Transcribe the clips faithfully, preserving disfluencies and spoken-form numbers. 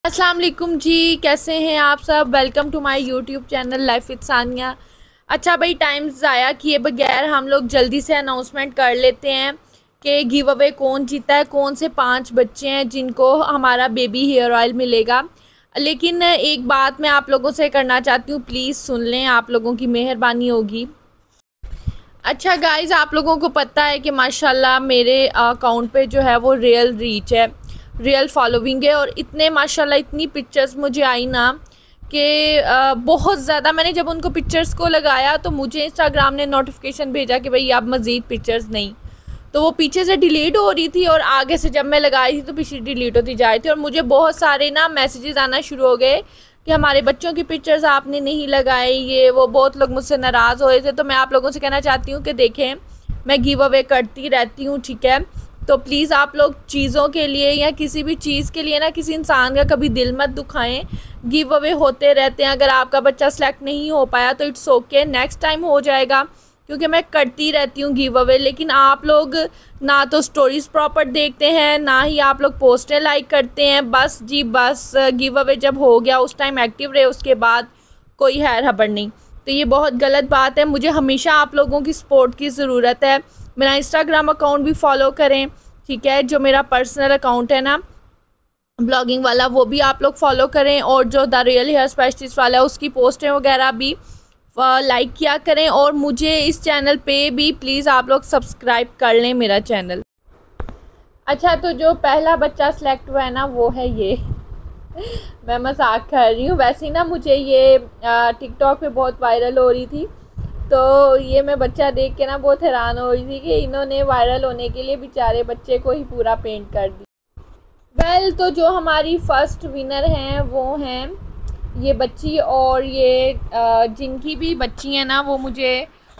अस्सलाम वालेकुम जी, कैसे हैं आप सब। Welcome to my YouTube channel life with Sania. अच्छा भाई, टाइम ज़ाया किए बगैर हम लोग जल्दी से अनाउंसमेंट कर लेते हैं कि गिव अवे कौन जीता है, कौन से पांच बच्चे हैं जिनको हमारा बेबी हेयर ऑयल मिलेगा। लेकिन एक बात मैं आप लोगों से करना चाहती हूँ, प्लीज़ सुन लें, आप लोगों की मेहरबानी होगी। अच्छा गाइज़, आप लोगों को पता है कि माशाल्लाह मेरे अकाउंट पे जो है वो रियल रीच है, रियल फॉलोइंग है, और इतने माशाल्लाह इतनी पिक्चर्स मुझे आई ना कि बहुत ज़्यादा। मैंने जब उनको पिक्चर्स को लगाया तो मुझे इंस्टाग्राम ने नोटिफिकेशन भेजा कि भाई अब मज़ीद पिक्चर्स नहीं, तो वो पीछे से डिलीट हो रही थी और आगे से जब मैं लगाई थी तो पीछे डिलीट होती जा रही थी। और मुझे बहुत सारे ना मैसेजेस आना शुरू हो गए कि हमारे बच्चों की पिक्चर्स आपने नहीं लगाई, ये वो। बहुत लोग मुझसे नाराज़ हो रहे थे। तो मैं आप लोगों से कहना चाहती हूँ कि देखें, मैं गिव अवे करती रहती हूँ, ठीक है। तो प्लीज़ आप लोग चीज़ों के लिए या किसी भी चीज़ के लिए ना किसी इंसान का कभी दिल मत दुखाएं। गिव अवे होते रहते हैं। अगर आपका बच्चा सेलेक्ट नहीं हो पाया तो इट्स ओके, नेक्स्ट टाइम हो जाएगा, क्योंकि मैं करती रहती हूँ गिव अवे। लेकिन आप लोग ना तो स्टोरीज़ प्रॉपर देखते हैं, ना ही आप लोग पोस्टें लाइक करते हैं। बस जी बस, गिव अवे जब हो गया उस टाइम एक्टिव रहे, उसके बाद कोई हैर खबर नहीं। तो ये बहुत गलत बात है। मुझे हमेशा आप लोगों की सपोर्ट की ज़रूरत है। मेरा इंस्टाग्राम अकाउंट भी फॉलो करें, ठीक है। जो मेरा पर्सनल अकाउंट है ना ब्लॉगिंग वाला, वो भी आप लोग फॉलो करें। और जो द रियल हेयर स्पेशलिस्ट वाला है उसकी पोस्टें वगैरह भी लाइक किया करें। और मुझे इस चैनल पे भी प्लीज़ आप लोग सब्सक्राइब कर लें मेरा चैनल। अच्छा, तो जो पहला बच्चा सेलेक्ट हुआ है ना वो है ये मैं मजाक कर रही हूँ। वैसे ही ना मुझे ये टिकटॉक पे बहुत वायरल हो रही थी, तो ये मैं बच्चा देख के ना बहुत हैरान हो रही थी कि इन्होंने वायरल होने के लिए बेचारे बच्चे को ही पूरा पेंट कर दिया। वेल well, तो जो हमारी फ़र्स्ट विनर हैं वो हैं ये बच्ची। और ये जिनकी भी बच्ची है ना वो मुझे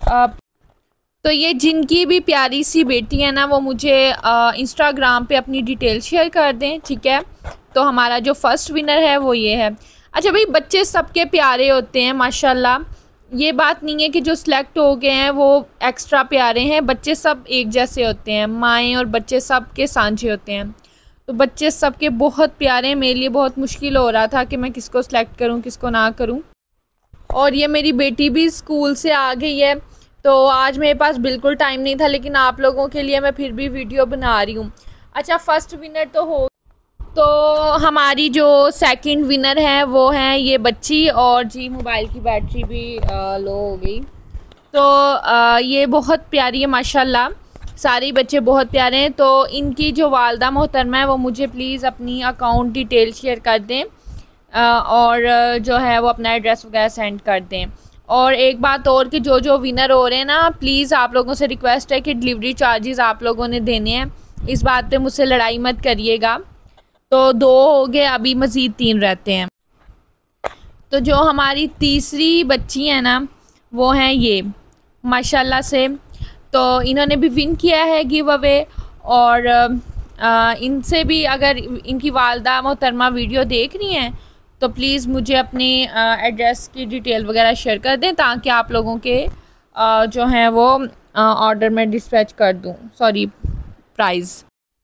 तो ये जिनकी भी प्यारी सी बेटी है ना वो मुझे इंस्टाग्राम पे अपनी डिटेल शेयर कर दें, ठीक है। तो हमारा जो फर्स्ट विनर है वो ये है। अच्छा भाई, बच्चे सबके प्यारे होते हैं माशाल्लाह। ये बात नहीं है कि जो सिलेक्ट हो गए हैं वो एक्स्ट्रा प्यारे हैं। बच्चे सब एक जैसे होते हैं, माएँ और बच्चे सब के सांझे होते हैं। तो बच्चे सबके बहुत प्यारे हैं। मेरे लिए बहुत मुश्किल हो रहा था कि मैं किसको सिलेक्ट करूं, किसको ना करूं। और ये मेरी बेटी भी स्कूल से आ गई है, तो आज मेरे पास बिल्कुल टाइम नहीं था, लेकिन आप लोगों के लिए मैं फिर भी वीडियो बना रही हूँ। अच्छा, फर्स्ट विनर तो हो, तो हमारी जो सेकंड विनर है वो है ये बच्ची। और जी मोबाइल की बैटरी भी लो हो गई। तो आ, ये बहुत प्यारी है माशाल्लाह। सारे बच्चे बहुत प्यारे हैं। तो इनकी जो वालदा मोहतरमा है वो मुझे प्लीज़ अपनी अकाउंट डिटेल शेयर कर दें, और जो है वो अपना एड्रेस वगैरह सेंड कर दें। और एक बात और कि जो जो विनर हो रहे हैं ना, प्लीज़ आप लोगों से रिक्वेस्ट है कि डिलीवरी चार्जेस आप लोगों ने देने हैं। इस बात पे मुझसे लड़ाई मत करिएगा। तो दो हो गए, अभी मज़ीद तीन रहते हैं। तो जो हमारी तीसरी बच्ची है ना वो हैं ये माशाल्लाह से। तो इन्होंने भी विन किया है गिव अवे। और आ, इनसे भी अगर इनकी वालदा मोहतरमा वीडियो देख रही हैं तो प्लीज़ मुझे अपनी एड्रेस की डिटेल वगैरह शेयर कर दें, ताकि आप लोगों के आ, जो हैं वो ऑर्डर में डिस्पैच कर दूं, सॉरी प्राइज़।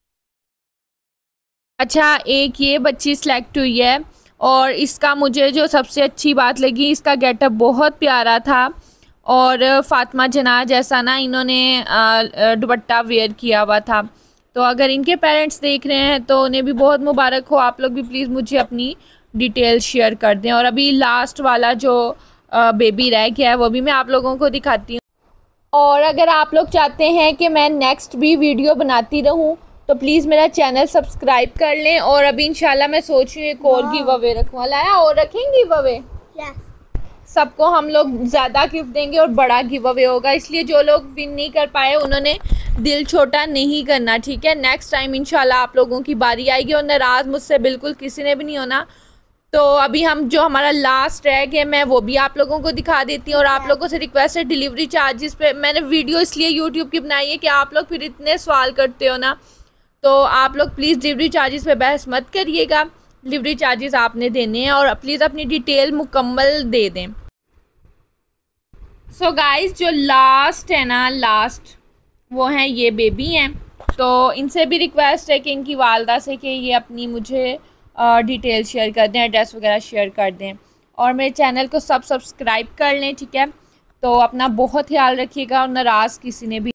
अच्छा, एक ये बच्ची सिलेक्ट हुई है, और इसका मुझे जो सबसे अच्छी बात लगी, इसका गेटअप बहुत प्यारा था। और फ़ातिमा जना जैसा ना इन्होंने दुपट्टा वेयर किया हुआ था। तो अगर इनके पेरेंट्स देख रहे हैं तो उन्हें भी बहुत मुबारक हो। आप लोग भी प्लीज़ मुझे अपनी डिटेल शेयर कर दें। और अभी लास्ट वाला जो बेबी रह गया है वो भी मैं आप लोगों को दिखाती हूँ। और अगर आप लोग चाहते हैं कि मैं नेक्स्ट भी वीडियो बनाती रहूँ तो प्लीज़ मेरा चैनल सब्सक्राइब कर लें। और अभी इंशाल्लाह मैं सोच रही हूँ एक और गिव अवे रखवा लाया और रखेंगे गिव अवे। yes. सबको हम लोग ज़्यादा गिफ्ट देंगे और बड़ा गिव अवे होगा। इसलिए जो लोग विन नहीं कर पाए उन्होंने दिल छोटा नहीं करना, ठीक है। नेक्स्ट टाइम इंशाल्लाह आप लोगों की बारी आएगी। और नाराज़ मुझसे बिल्कुल किसी ने भी नहीं होना। तो अभी हम जो हमारा लास्ट रह गया मैं वो भी आप लोगों को दिखा देती हूँ। और आप लोगों से रिक्वेस्ट है, डिलीवरी चार्जेस पे मैंने वीडियो इसलिए यूट्यूब की बनाई है कि आप लोग फिर इतने सवाल करते हो ना, तो आप लोग प्लीज़ डिलीवरी चार्जेस पे बहस मत करिएगा। डिलीवरी चार्जेस आपने देने हैं, और प्लीज़ अपनी डिटेल मुकम्मल दे दें। सो गाइस, जो लास्ट है ना, लास्ट वो हैं ये बेबी हैं। तो इनसे भी रिक्वेस्ट है कि इनकी वालदा से कि ये अपनी मुझे डिटेल शेयर कर दें, एड्रेस वगैरह शेयर कर दें, और मेरे चैनल को सब सब्सक्राइब कर लें, ठीक है। तो अपना बहुत ख्याल रखिएगा और नाराज़ किसी ने भी